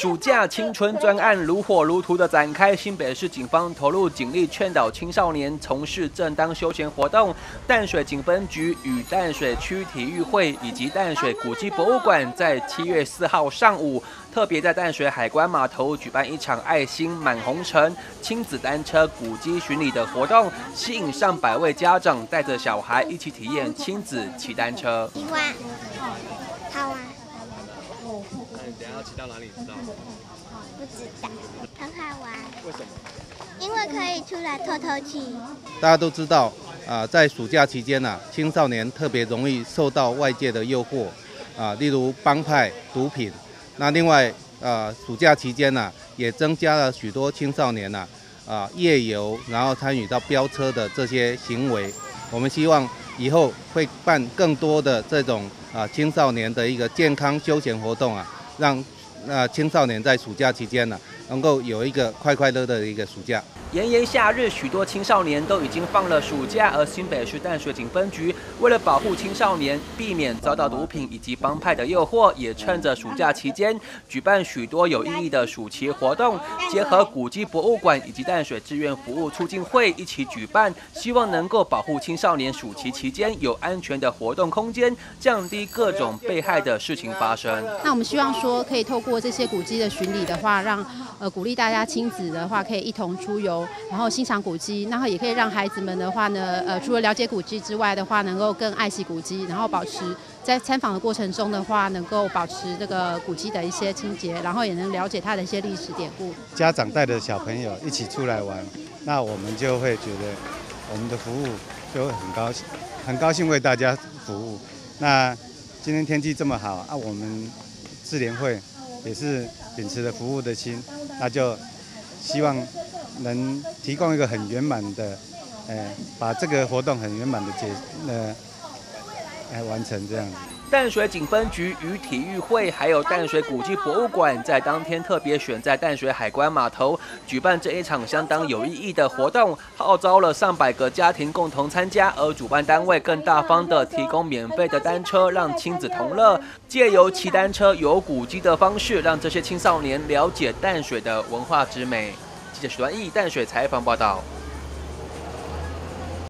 暑假青春专案如火如荼的展开，新北市警方投入警力劝导青少年从事正当休闲活动。淡水警分局与淡水区体育会以及淡水古迹博物馆在7月4号上午，特别在淡水海关码头举办一场爱心满红尘亲子单车古迹巡礼的活动，吸引上百位家长带着小孩一起体验亲子骑单车。 喜欢，好玩。 那你等一下要骑到哪里？知道吗？ 不知道，很好玩。 为什么？ 因为可以出来透透气。 大家都知道，在暑假期间青少年特别容易受到外界的诱惑，例如帮派、毒品。那另外，暑假期间也增加了许多青少年夜游，然后参与到飙车的这些行为。我们希望以后会办更多的这种青少年的一个健康休闲活动让青少年在暑假期间能够有一个快快乐乐的一个暑假。 炎炎夏日，许多青少年都已经放了暑假，而新北市淡水警分局为了保护青少年，避免遭到毒品以及帮派的诱惑，也趁着暑假期间举办许多有意义的暑期活动，结合古迹博物馆以及淡水志愿服务促进会一起举办，希望能够保护青少年暑期期间有安全的活动空间，降低各种被害的事情发生。 那我们希望说，可以透过这些古迹的巡礼的话，让鼓励大家亲子的话可以一同出游。然后欣赏古迹，然后也可以让孩子们的话呢，除了了解古迹之外的话，能够更爱惜古迹，然后保持在参访的过程中的话，能够保持这个古迹的一些清洁，然后也能了解它的一些历史典故。 家长带着小朋友一起出来玩，那我们就会觉得我们的服务就会很高兴为大家服务。那今天天气这么好我们智联会也是秉持着服务的心，那就希望能提供一个很圆满的，把这个活动很圆满的完成这样子。 淡水警分局与体育会还有淡水古迹博物馆在当天特别选在淡水海关码头举办这一场相当有意义的活动，号召了上百个家庭共同参加，而主办单位更大方的提供免费的单车，让亲子同乐，借由骑单车游古迹的方式，让这些青少年了解淡水的文化之美。记者许端义淡水采访报道。